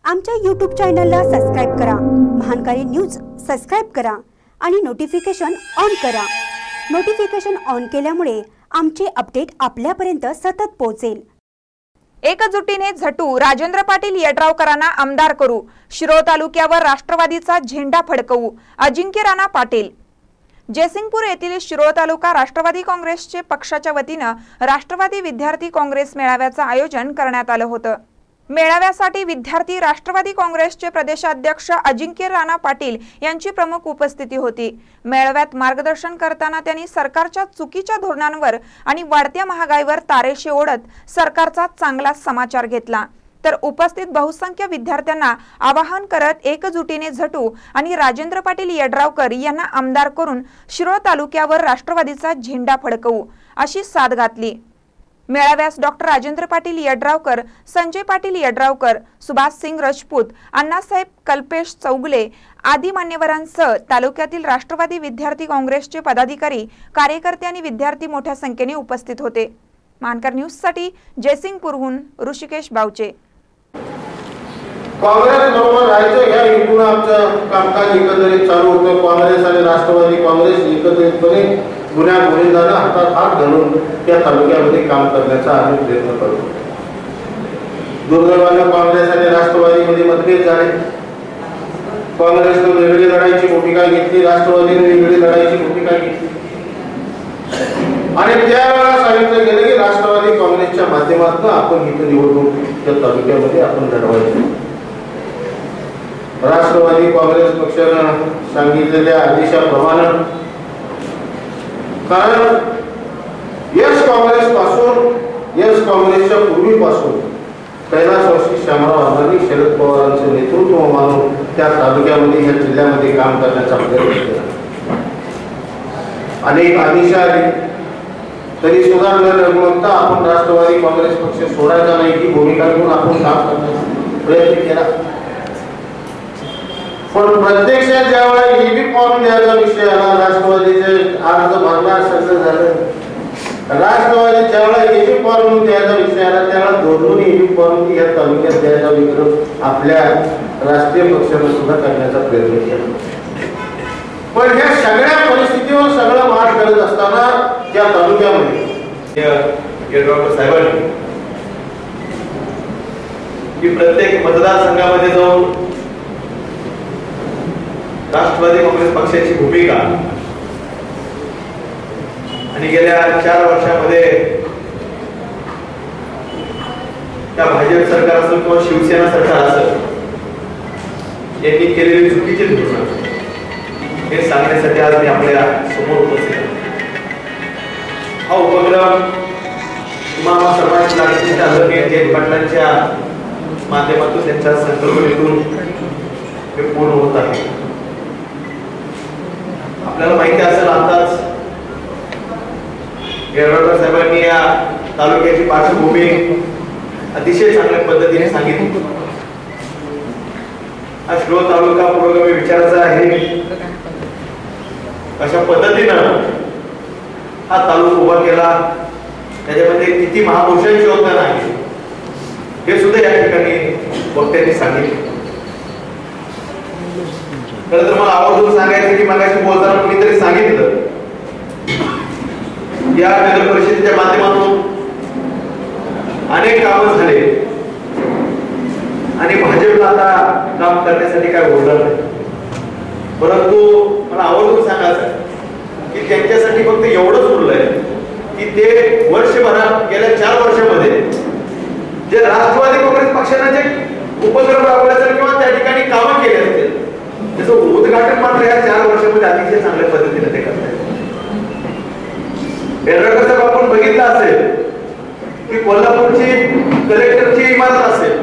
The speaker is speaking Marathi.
आमच्या YouTube चॅनलला सबस्क्राइब करा, महानकारी न्यूज सबस्क्राइब करा आणि नोटिफिकेशन ऑन करा। नोटिफिकेशन ऑन केल्यामुळे आमचे अपडेट आपल्यापर्यंत सतत पोहोचेल। एकजुटीने झटू, राजेंद्र पाटील यड्रावकरांना आमदार करू, शिरोळ तालुक्यावर राष्ट्रवादीचा झेंडा फडकवू, अजिंक्य राणा पाटील। जयसिंगपूर येथील शिरोळ तालुका राष्ट्रवादी काँग्रेसचे पक्षाच्या वतीने राष्ट्रवादी विद्यार्थी काँग्रेस मेळाव्याचे आयोजन करण्यात आले होते। मेळाव्यासाठी विद्यार्थी राष्ट्रवादी काँग्रेसचे प्रदेशाध्यक्ष अजिंक्य राणा पाटील यांची प्रमुख उपस्थिती होती। मेळाव्यात मार्गदर्शन करताना त्यांनी सरकारच्या चुकीच्या धोरणांवर आणि वाढत्या महागाईवर तारेशी ओढत सरकारचा चांगला समाचार घेतला। तर उपस्थित बहुसंख्य विद्यार्थ्यांना आवाहन करत एकजुटीने झटू आणि राजेंद्र पाटील यड्रावकर यांना आमदार करून शिरोळ तालुक्यावर राष्ट्रवादीचा झेंडा फडकवू अशी साद घातली। मेळाव्यास डॉक्टर राजेंद्र पाटील यड्रावकर, संजय पाटील यड्रावकर, सुभाष सिंग राजपूत, अण्णासाहेब कल्पेश चौगुले आदी मान्यवरांसह तालुक्यातील राष्ट्रवादी विद्यार्थी काँग्रेसचे पदाधिकारी, कार्यकर्ते आणि विद्यार्थी मोठ्या संख्येने उपस्थित होते। महानकर न्यूज साठी जयसिंगपूरहून ऋषिकेश बावचे। काँग्रेस बरोबर राहायचं ह्या हेतून आमचं कामकाज एकत्रित चालू होतं। काँग्रेस आणि राष्ट्रवादी काँग्रेस एकत्रितपणे गुन्ह्या गोविंदाने हातात हात घालून त्या तालुक्यामध्ये काम करण्याचा आम्ही प्रयत्न करतो। दुर्दैवाने काँग्रेस आणि राष्ट्रवादीमध्ये मतभेद झाले। काँग्रेसने वेगळी लढाईची भूमिका घेतली, राष्ट्रवादीने वेगळी लढाईची भूमिका घेतली आणि त्यावेळेला सांगितलं गेलं की राष्ट्रवादी काँग्रेसच्या माध्यमातून आपण इथं निवडणूक त्या तालुक्यामध्ये आपण लढवायची। राष्ट्रवादी काँग्रेस पक्षाने सांगितलेल्या आदेशाप्रमाणे, कारण यश काँग्रेसच्या पूर्वीपासून कैलासवासी शामराव आंबानी शरद पवारांचे नेतृत्व मानून त्या तालुक्यामध्ये या जिल्ह्यामध्ये काम करण्याचा प्रयत्न केला। अनेक आदेश आली तरी सुद्धा न डगमगता आपण राष्ट्रवादी काँग्रेस पक्ष सोडायचा नाही ही भूमिका घेऊन आपण काम करण्याचा प्रयत्न केला। पण प्रत्यक्षात ज्यावेळेला ईव्ही फॉर्म द्यायचा विषय आला, राष्ट्रवादीचे अर्ज भरणार सगळं झालं, राष्ट्रवादी ज्यावेळेला ईव्ही फॉर्म द्यायचा विषय आला त्यावेळेला दोन ईव्ही फॉर्म या तालुक्यात द्यायचा विक्रम आपल्या राष्ट्रीय पक्षाने सुद्धा करण्याचा प्रयत्न केला। पण ह्या सगळ्या परिस्थितीवर सगळं मात करत असताना त्या तालुक्यामध्ये यड्रावकर साहेबांनी की प्रत्येक मतदारसंघामध्ये जाऊन राष्ट्रवादी काँग्रेस पक्षाची भूमिका आणि गेल्या 4 वर्षामध्ये त्या भाजप सरकार असेल किंवा शिवसेना सरकार असेल यांनी केलेली चुकीची धोरण हे सांगण्यासाठी आज मी आपल्या समोर उपस्थित आहे। हा उपक्रम तुम्हाला सर्वांची लागण्याच्या जयंत पाटलांच्या माध्यमातून त्यांच्या संकल्पनेतून हे पूर्ण होत आहे। आपल्याला माहिती असेल, आताच यड्रावकर साहेबांनी या तालुक्याची पार्श्वभूमी अतिशय चांगल्या पद्धतीने सांगितली। हा शिरोळ तालुका पुरोगामी विचाराचा आहे, अशा पद्धतीनं हा तालुका उभा केला, त्याच्यामध्ये किती महापुरुषांची योगदान आहे हे सुद्धा या ठिकाणी वक्त्यांनी सांगितले। खरं तर मला आवर्जून सांगायचं की मगाशी बोलताना कुणीतरी सांगितलं या नगर परिषदेच्या माध्यमातून अनेक कामं झाले आणि भाजपला आता काम करण्यासाठी काय बोलणार नाही। परंतु मला आवर्जून सांगायचं की त्यांच्यासाठी फक्त एवढंच उरलंय की ते वर्षभरात गेल्या 4 वर्षामध्ये जे राष्ट्रवादी काँग्रेस पक्षाने जे उपक्रम राबवले असेल किंवा त्या ठिकाणी कामं केली असतील त्याचं उद्घाटन मात्र या 4 वर्षामध्ये अतिशय चांगल्या पद्धतीने ते करतात। यड्रावकर साहेब आपण बघितलं असेल की कोल्हापूरची कलेक्टरची इमारत असेल